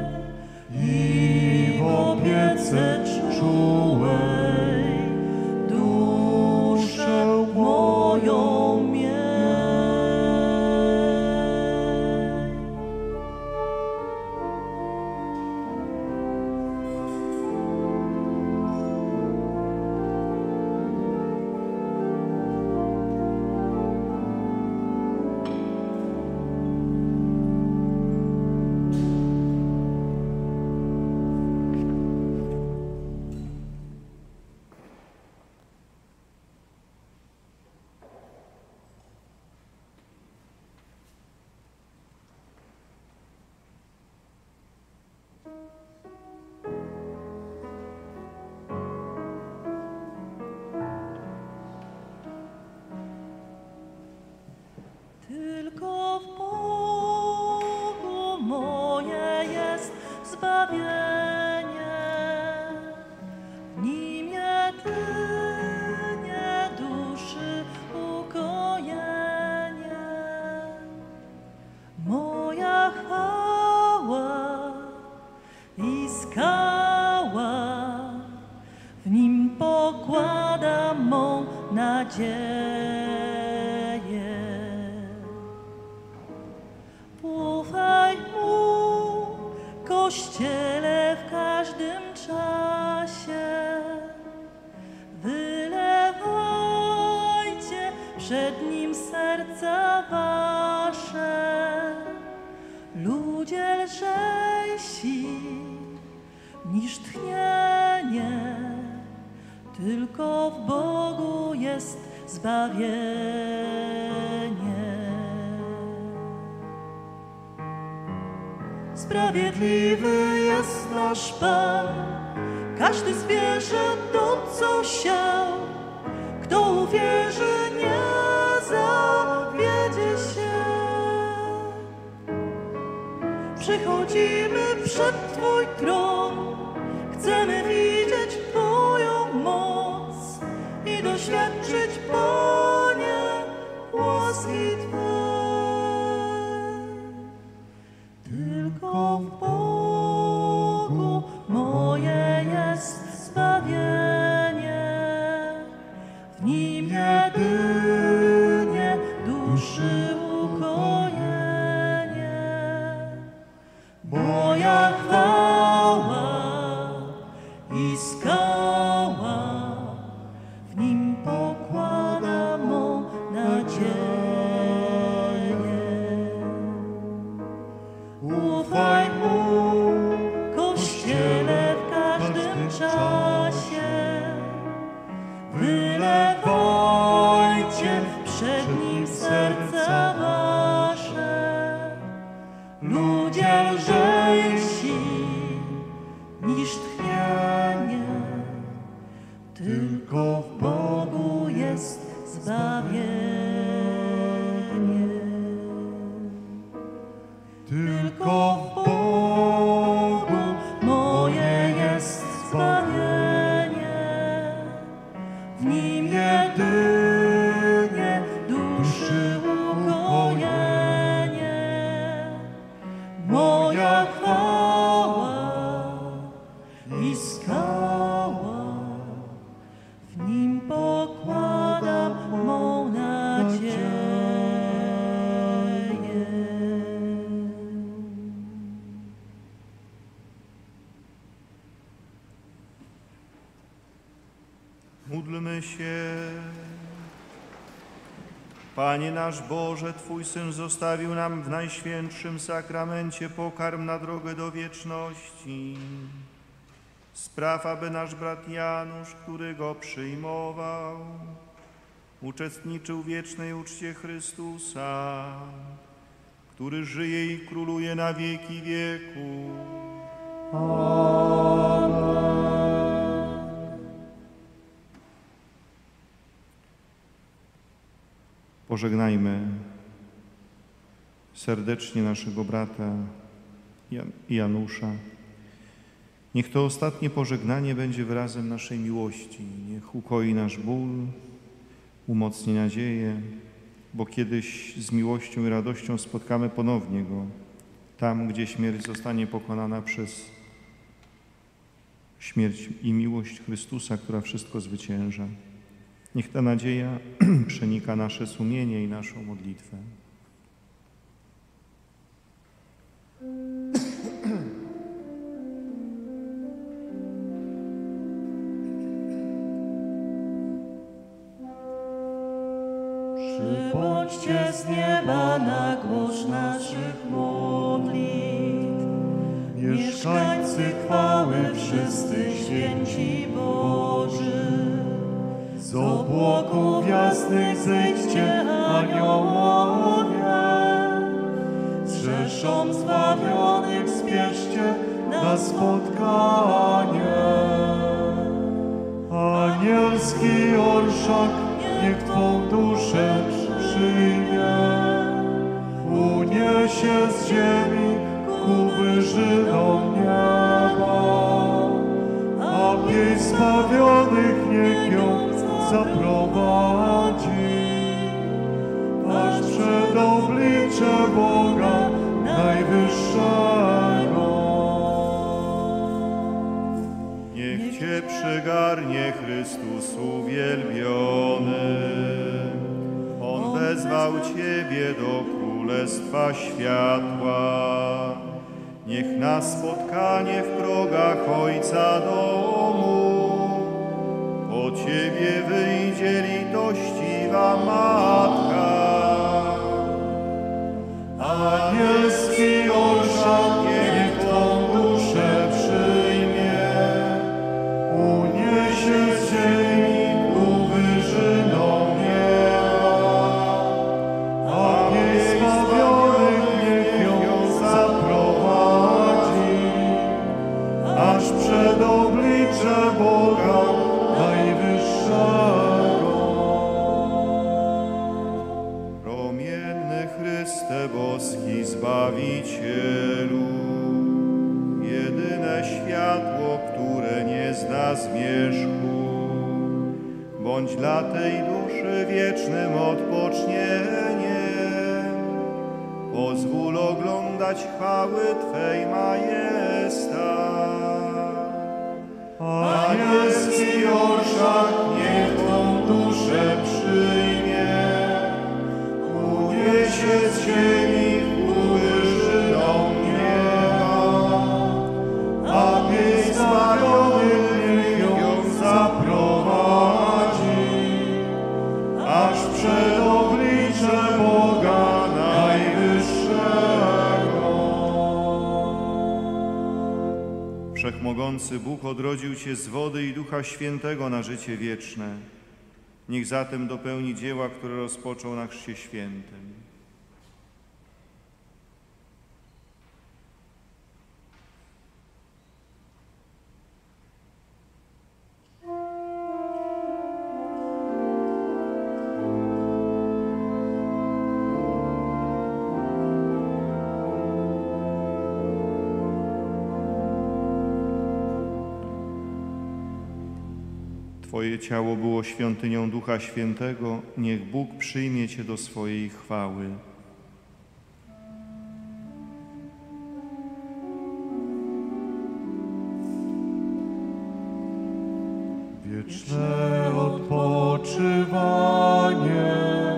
i w opiece czułej duszę moją miej. zbawienie, w nim jedynie duszy ukojenie. Moja chwała i skała, w nim pokładam mą nadzieję. Ufaj mu, Kościele, w każdym czasie. Wylewajcie przed nim serca wasze. Ludzie lżejsi niż tchnienie, tylko w Bogu jest zbawienie. Sprawiedliwy jest nasz Pan, każdy zwierzę to, co siał. Kto uwierzy, nie zawiedzie się. Przychodzimy przed Twój tron, chcemy widzieć Twoją moc i doświadczyć, Panie, łaski Twej. Tylko w Bogu moje jest zbawienie, w nim jedynie duszy ukojenie. Moja chwała i skała, w nim pokładam mą nadzieję. Ufaj mu, Kościele, w każdym czasie. Wylewajcie przed nim serca wasze. Ludzie lżejsi niż tchnienie, tylko w Bogu jest zbawienie. Tylko w Bogu moje jest zbawienie, w nim jedynie duszy ukojenie. Moja chwała i skała, w nim pokładam mą nadzieję. Módlmy się. Panie nasz Boże, Twój Syn zostawił nam w Najświętszym Sakramencie pokarm na drogę do wieczności. Spraw, aby nasz brat Janusz, który go przyjmował, uczestniczył w wiecznej uczcie Chrystusa, który żyje i króluje na wieki wieków. Pożegnajmy serdecznie naszego brata Janusza. Niech to ostatnie pożegnanie będzie wyrazem naszej miłości. Niech ukoi nasz ból, umocni nadzieję, bo kiedyś z miłością i radością spotkamy ponownie Go, tam, gdzie śmierć zostanie pokonana przez śmierć i miłość Chrystusa, która wszystko zwycięża. Niech ta nadzieja przenika nasze sumienie i naszą modlitwę. Przybądźcie z nieba na głos naszych modlitw, mieszkańcy chwały, wszyscy święci Boży. Z obłoków jasnych zejdźcie, aniołowie, z rzeszą zbawionych spieszcie na spotkanie. Anielski orszak niech Twą duszę przyjmie, uniesie z ziemi ku wyżynom nieba. jej zbawionych niech ją zaprowadzi, aż przed oblicze Boga Najwyższego. Niech Cię przygarnie Chrystus uwielbiony. On wezwał Ciebie do Królestwa Światła. Niech na spotkanie w progach Ojca domu po Ciebie wyjdzie litościwa Matka. Anielski orszak niech Twą duszę przyjmie, uniesie z ziemi ku wyżynom nieba, a jej zbawionych niech ją zaprowadzi, aż przed oblicze Boga Najwyższego. Promienny Chryste boski Zbawicielu, jedyne światło, które nie zna zmierzchu, bądź dla tej duszy wiecznym odpocznieniem. Pozwól oglądać chwały Twej majestat. Anielski orszak niech Twą duszę przyjmie, uniesie z ziemi ku wyżynom nieba, a jej zbawionych niech ją zaprowadzi, aż przed oblicze Boga Najwyższego. Wszechmogący Bóg odrodził Cię z wody i Ducha Świętego na życie wieczne. Niech zatem dopełni dzieła, które rozpoczął na Chrzcie Świętym. Twoje ciało było świątynią Ducha Świętego, niech Bóg przyjmie Cię do swojej chwały. Wieczne odpoczywanie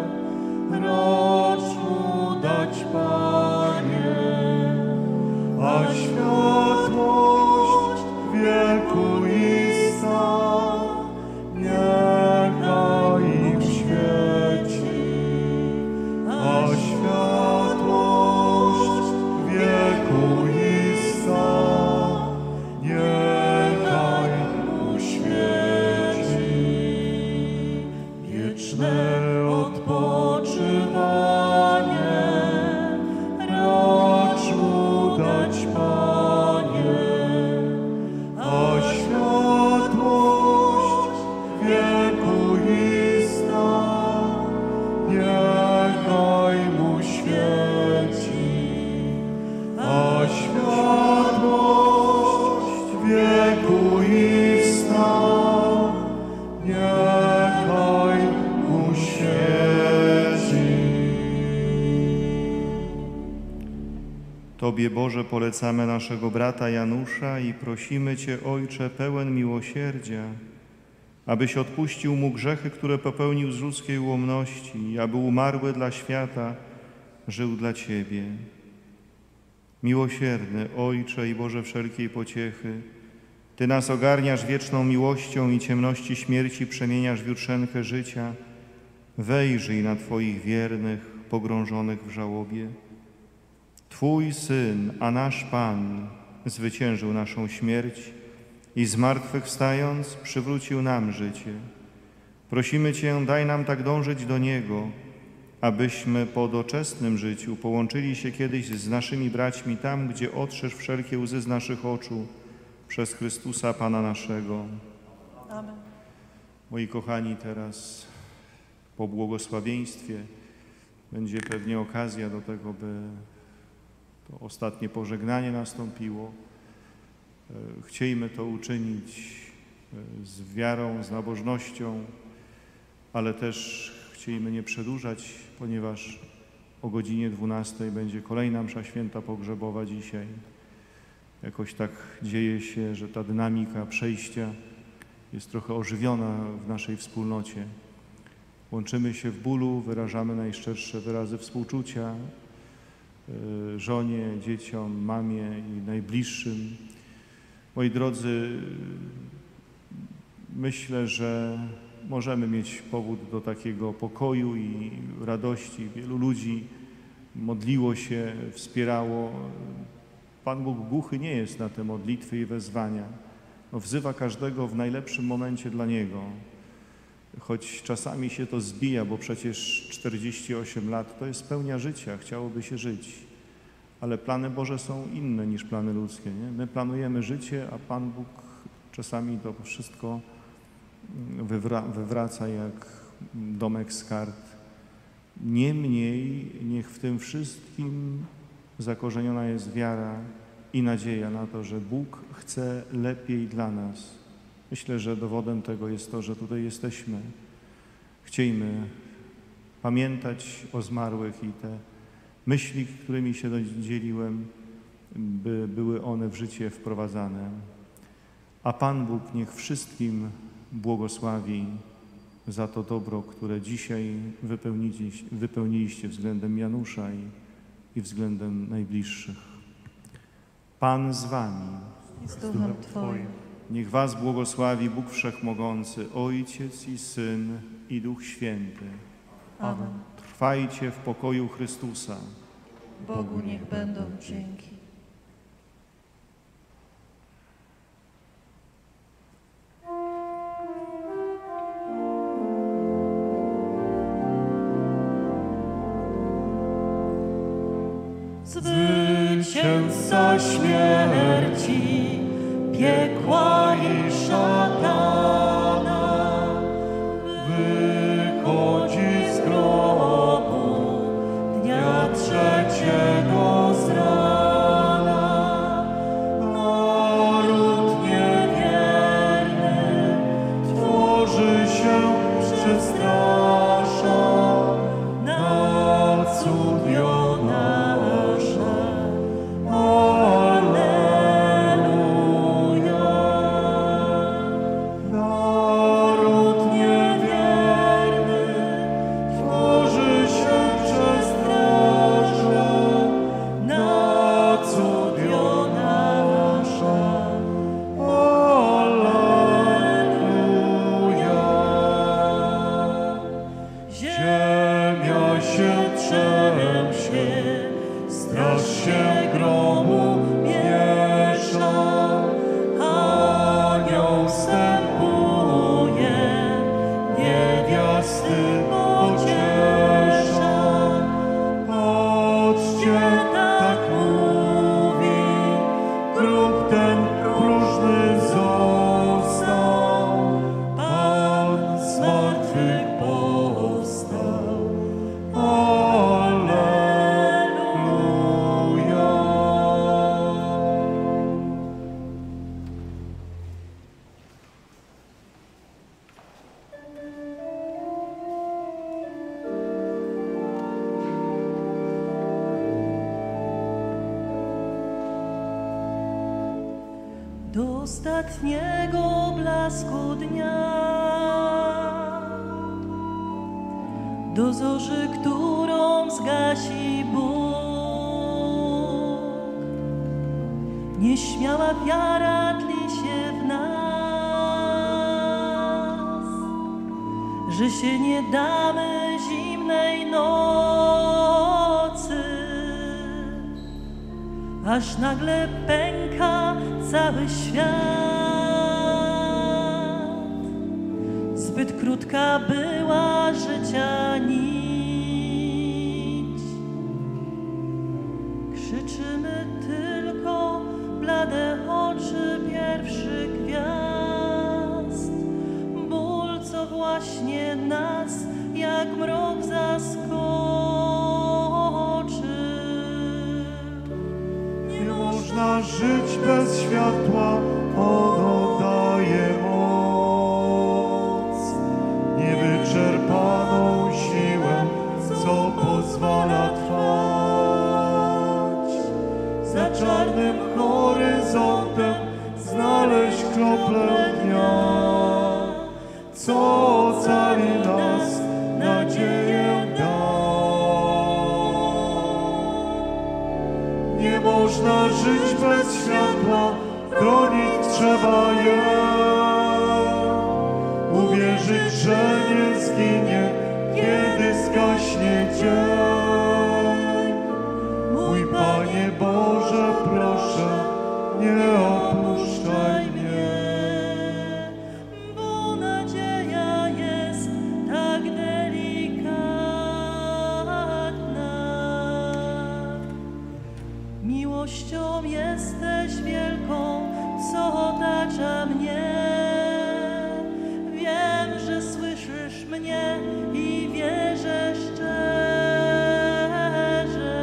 racz mu dać, Panie, a światłość wiekuista niechaj im świeci, a światłość wiekuista niechaj mu świeci. Wieczne odpoczywanie racz mu dać, Panie, a światłość wiekuista niechaj mu świeci, a światłość wiekuista niechaj mu świeci. Tobie, Boże, polecamy naszego brata Janusza i prosimy Cię, Ojcze, pełen miłosierdzia, abyś odpuścił mu grzechy, które popełnił z ludzkiej ułomności, i aby umarły dla świata żył dla Ciebie. Miłosierny Ojcze i Boże wszelkiej pociechy, Ty nas ogarniasz wieczną miłością i ciemności śmierci przemieniasz w jutrzenkę życia. Wejrzyj na Twoich wiernych, pogrążonych w żałobie. Twój Syn, a nasz Pan, zwyciężył naszą śmierć i zmartwychwstając przywrócił nam życie. Prosimy Cię, daj nam tak dążyć do Niego, abyśmy po doczesnym życiu połączyli się kiedyś z naszymi braćmi tam, gdzie otrzesz wszelkie łzy z naszych oczu przez Chrystusa Pana naszego. Amen. Moi kochani, teraz po błogosławieństwie będzie pewnie okazja do tego, by to ostatnie pożegnanie nastąpiło. Chciejmy to uczynić z wiarą, z nabożnością, ale też chcielibyśmy nie przedłużać, ponieważ o godzinie 12 będzie kolejna msza święta pogrzebowa dzisiaj. Jakoś tak dzieje się, że ta dynamika przejścia jest trochę ożywiona w naszej wspólnocie. Łączymy się w bólu, wyrażamy najszczersze wyrazy współczucia żonie, dzieciom, mamie i najbliższym. Moi drodzy, myślę, że możemy mieć powód do takiego pokoju i radości. Wielu ludzi modliło się, wspierało. Pan Bóg głuchy nie jest na te modlitwy i wezwania. Wzywa każdego w najlepszym momencie dla Niego. Choć czasami się to zbija, bo przecież 48 lat to jest pełnia życia, chciałoby się żyć. Ale plany Boże są inne niż plany ludzkie. Nie? My planujemy życie, a Pan Bóg czasami to wszystko wywraca jak domek z kart. Niemniej niech w tym wszystkim zakorzeniona jest wiara i nadzieja na to, że Bóg chce lepiej dla nas. Myślę, że dowodem tego jest to, że tutaj jesteśmy. Chciejmy pamiętać o zmarłych i te myśli, którymi się dzieliłem, by były one w życie wprowadzane. A Pan Bóg niech wszystkim błogosławi za to dobro, które dzisiaj wypełniliście względem Janusza i względem najbliższych. Pan z wami. Z duchem Twoim. Niech was błogosławi Bóg Wszechmogący, Ojciec i Syn i Duch Święty. Amen. Trwajcie w pokoju Chrystusa. Bogu niech będą dzięki. Zwycięzca śmierci, piekła i szatana, wychodzi z grobu dnia trzeciego z rana. Naród niewierny tworzy się, przestrasza, na cud Jona. Do ostatniego blasku dnia, do zorzy, którą zgasi Bóg. Nieśmiała wiara tli się w nas, że się nie damy zimnej nocy, aż nagle pęka cały świat. Zbyt krótka była życia nić. Krzyczymy tylko blade oczy pierwszych gwiazd. Ból, co właśnie nas jak mrok zaskoczy. Nie można żyć bez światła, ono daje moc. światła, chronić trzeba je. Uwierzyć, że nie zginie, kiedy zgaśnie dzień. Mój Panie Boże, proszę, nie opuszczaj mnie. Bo nadzieja jest tak delikatna. Miłością jesteś wielką, co otacza mnie. Wiem, że słyszysz mnie i wierzę szczerze.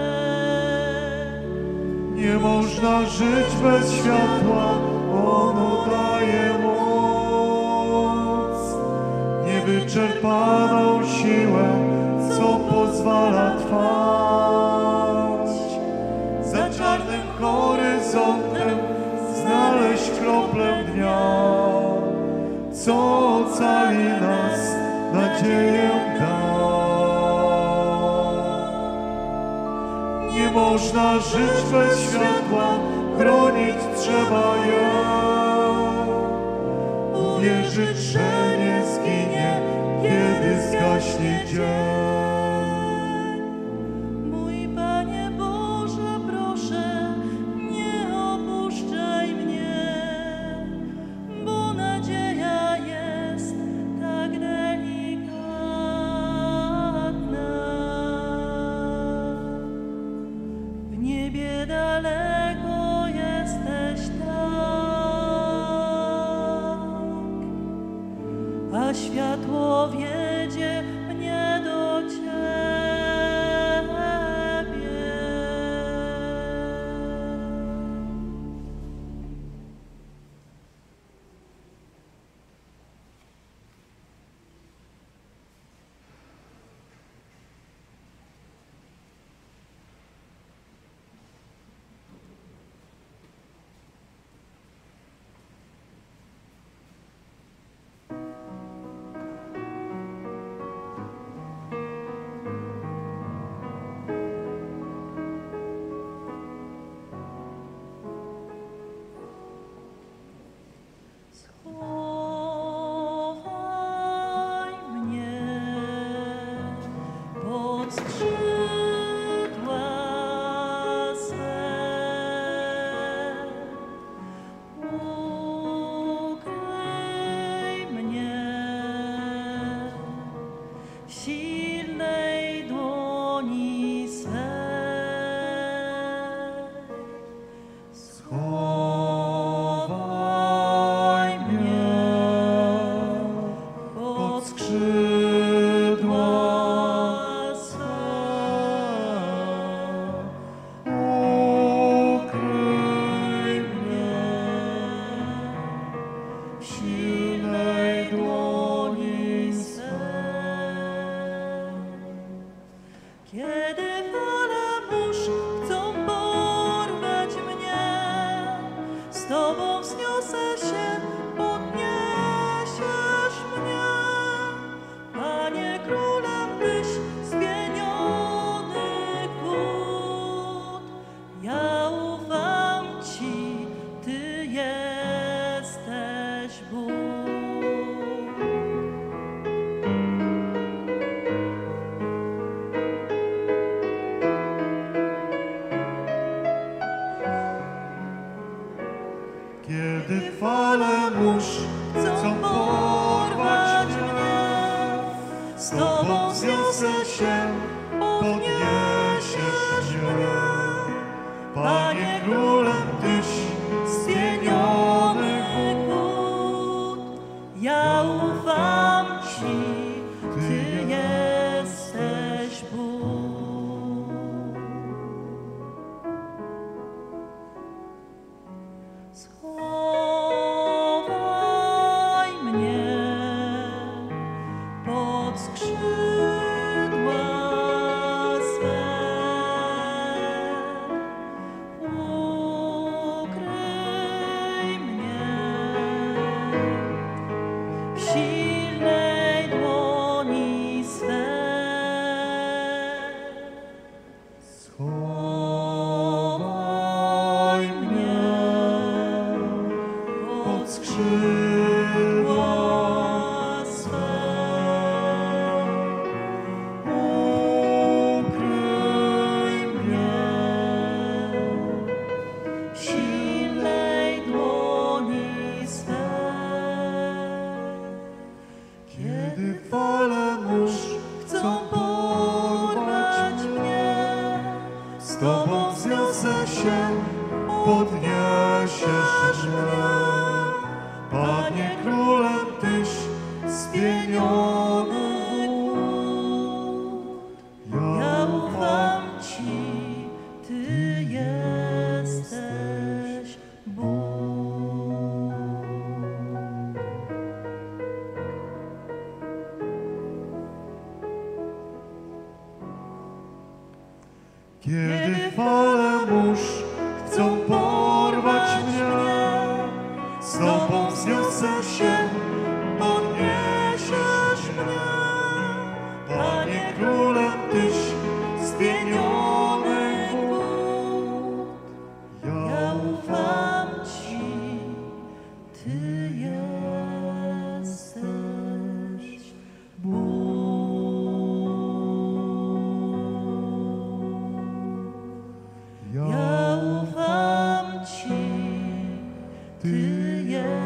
Nie można żyć bez światła, ono daje moc, niewyczerpaną siłę, co pozwala trwać. Za czarnym horyzontem znaleźć kroplę dnia, co ocali nas, nadzieję da. Nie można żyć bez światła, chronić trzeba je. Uwierzyć, że nie zginie, kiedy zgaśnie dzień. Mój Panie Boże, proszę, nie opuszczaj mnie, bo nadzieja jest tak delikatna. W niebie daleko jesteś tak, a światło wiedzie mnie do Ciebie. Schowaj mnie pod skrzydła swe, ukryj mnie w silnej dłoni swej. Schowaj mnie pod skrzydła swe, ukryj mnie w silnej dłoni swej. Kiedy fale burz chcą porwać mnie, z Tobą wzniosę się, podniesiesz mnie. Panie Królem, Tyś z pienionych wód. Ja ufam Ci, Ty jesteś Bóg. Kiedy fale mórz chcą porwać mnie, z Tobą wzniosę się, podniesiesz mnie. Panie Królem, Tyś z pienionych wód. Ja ufam Ci, Ty jesteś Bóg. Schowaj mnie pod skrzydła swe, ukryj mnie w silnej dłoni swej. Schowaj mnie Ty jesteś